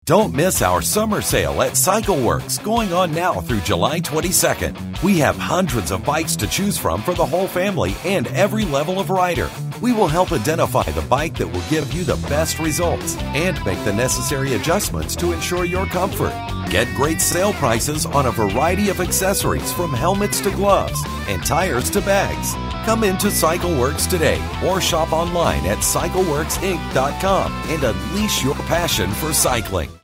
Don't miss our summer sale at Cycleworks, going on now through July 22nd. We have hundreds of bikes to choose from for the whole family and every level of rider. We will help identify the bike that will give you the best results and make the necessary adjustments to ensure your comfort. Get great sale prices on a variety of accessories, from helmets to gloves and tires to bags. Come into Cycleworks today or shop online at cycleworksinc.com and unleash your passion for cycling.